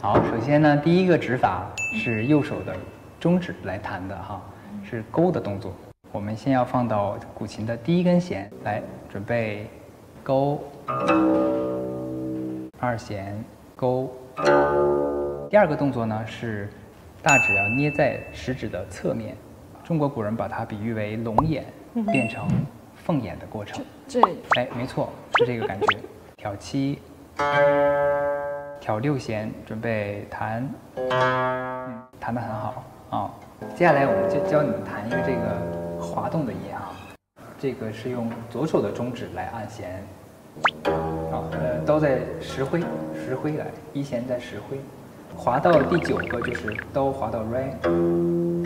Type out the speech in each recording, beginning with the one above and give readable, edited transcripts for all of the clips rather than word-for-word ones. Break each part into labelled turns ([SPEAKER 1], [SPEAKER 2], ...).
[SPEAKER 1] 好，首先呢，第一个指法是右手的中指来弹的哈，是勾的动作。我们先要放到古琴的第一根弦，来准备勾，二弦勾。第二个动作呢是大指要捏在食指的侧面，中国古人把它比喻为龙眼变成凤眼的过程。哎，没错，是这个感觉。挑七。挑六弦，准备弹，弹得很好啊。接下来我们就教你们弹一个这个滑动的音啊。这个是用左手的中指来按弦，都在十挥来，一弦在十挥，滑到第9个就是都滑到 re。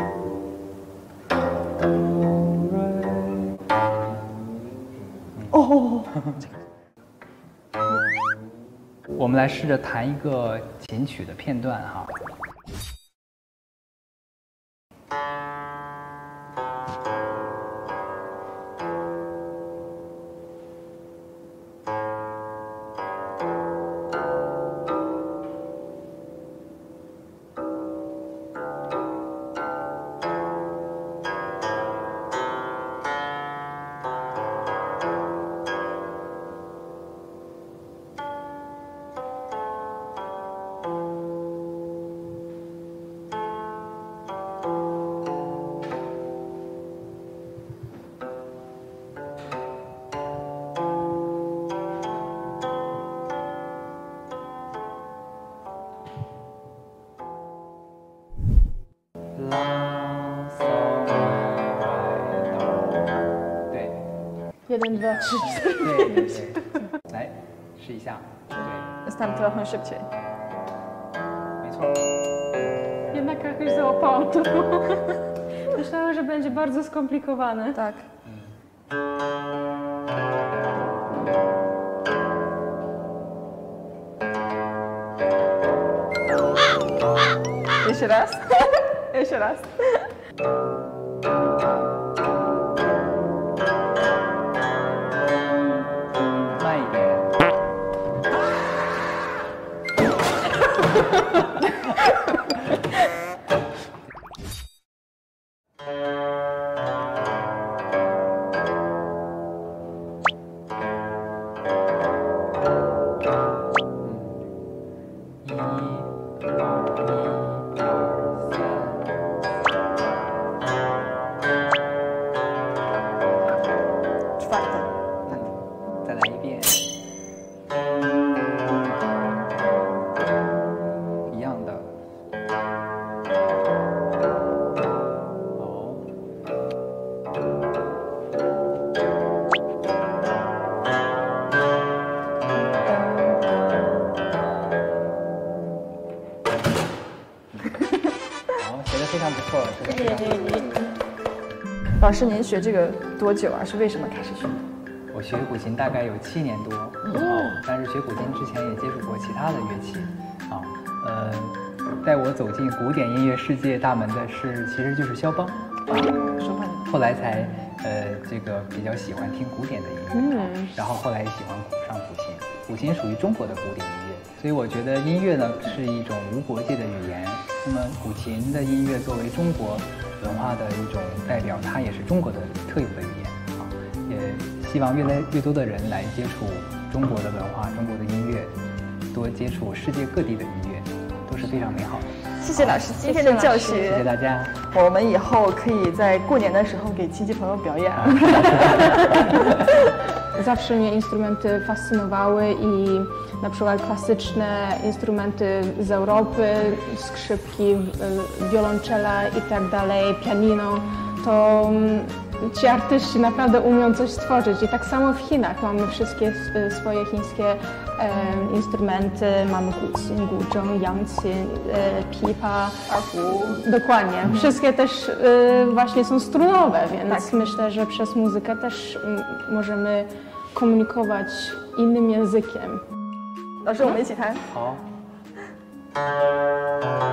[SPEAKER 2] 哦。
[SPEAKER 1] 我们来试着弹一个琴曲的片段哈。
[SPEAKER 2] 1, 2, 3, 4.
[SPEAKER 1] 对，来试一下。对，
[SPEAKER 2] Jestem trochę szybciej.
[SPEAKER 1] 没错。
[SPEAKER 2] Jednak jakoś załapałam to. Myślałam, że będzie bardzo skomplikowane. Tak. Jeszcze raz. Jeszcze raz.
[SPEAKER 1] 非常不错，
[SPEAKER 2] 谢谢你。老师，您学这个多久啊？是为什么开始学？
[SPEAKER 1] 我学古琴大概有7年多，但是学古琴之前也接触过其他的乐器，带我走进古典音乐世界大门的其实就是肖邦，后来才这个比较喜欢听古典的音乐，然后后来也喜欢上古琴。古琴属于中国的古典音乐，所以我觉得音乐呢是一种无国界的语言。那么古琴的音乐作为中国文化的一种代表，它也是中国的特有的语言啊。也希望越来越多的人来接触中国的文化、中国的音乐，多接触世界各地的音乐，都是非常美好的。
[SPEAKER 2] 谢谢老师今天的教学，
[SPEAKER 1] 谢谢大家。
[SPEAKER 2] 我们以后可以在过年的时候给亲戚朋友表演。Zawsze mnie instrumenty fascynowały i na przykład klasyczne instrumenty z Europy, skrzypki, wiolonczela i tak dalej, pianino, to ci artyści naprawdę umią coś stworzyć. I tak samo w Chinach mamy wszystkie swoje chińskie instrumenty, mamy guqin, guzheng, yangqin, pipa, arfu. Dokładnie. Wszystkie też właśnie są strunowe, więc myślę, że przez muzykę też możemy komunikować innym językiem. 老师，我们一起弹。
[SPEAKER 1] 好。